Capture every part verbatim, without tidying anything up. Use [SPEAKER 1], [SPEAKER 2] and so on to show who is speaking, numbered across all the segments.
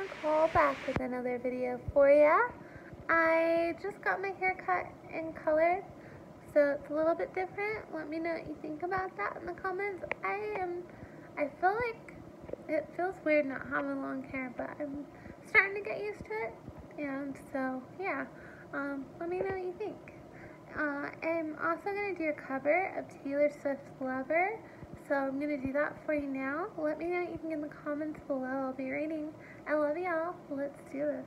[SPEAKER 1] Nicole back with another video for ya. I just got my hair cut and colored, so it's a little bit different. Let me know what you think about that in the comments. I am, I feel like it feels weird not having long hair, but I'm starting to get used to it. And so, yeah, um, let me know what you think. Uh, I'm also going to do a cover of Taylor Swift's Lover. So I'm going to do that for you now. Let me know what you think in the comments below. I'll be reading. I love y'all. Let's do this.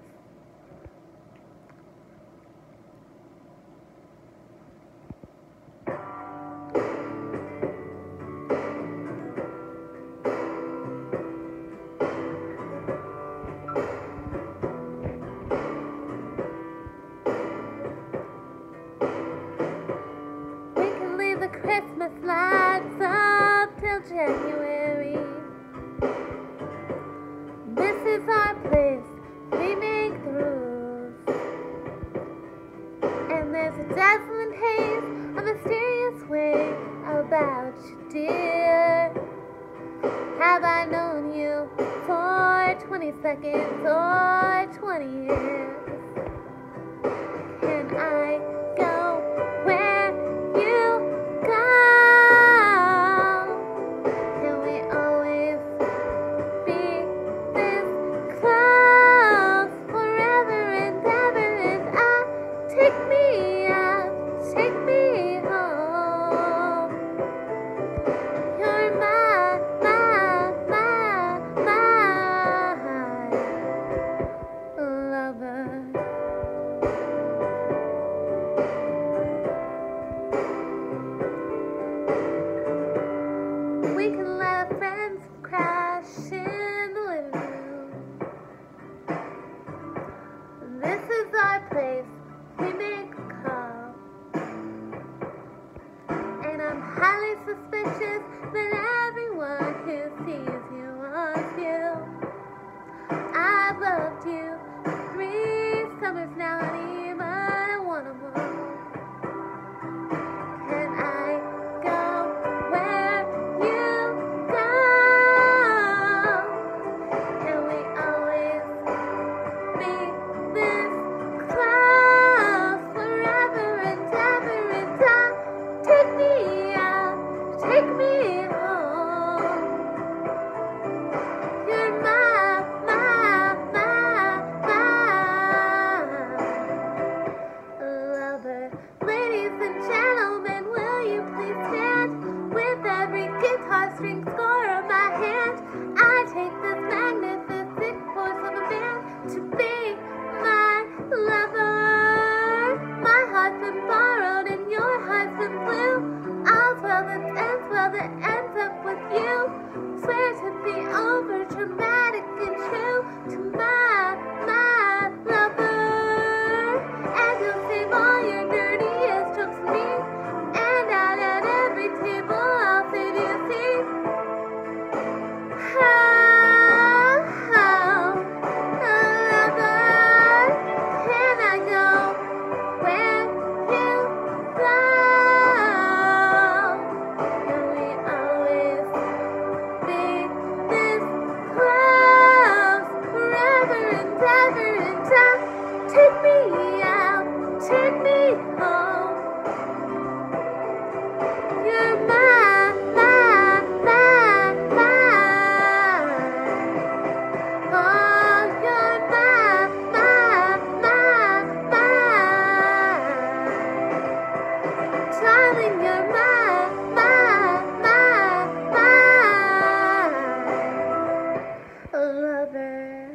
[SPEAKER 1] We can leave the Christmas lights up till January. This is our place, we make the rules. And there's a dazzling haze, a mysterious way about you, dear. Have I known you for twenty seconds or twenty years? Can I go where you go? Can we always be this close forever and ever? And I, take me out, take me home. You're my, my, my, my lover. We can let our friends crash in the living room. This is our place, we make a call. And I'm highly suspicious that everyone who sees you wants you. I've loved you three summers now, and even I want them all. Can I go where you go? Can we always be this close forever and ever? And I, take me out, take me home. You're my, my, my, my lover. Ladies and gentlemen, will you please stand? With every guitar string score of my hand, I take this magnificent force of a man to be my lover. My heart's been borrowed and your heart's been blue. All's well that ends well that ends up with you. Swear to be over dramatic and true to my, my lover. And you'll save all your dirtiest jokes for me. And out at every table I'll say, do you see? Oh, oh, lover, can I go where you go? Can we always be this close forever and ever? And I, take me out, take me home. You're my, my, my, my. Oh, you're my, my, my, my. Darling, you're my, my, my, my lover.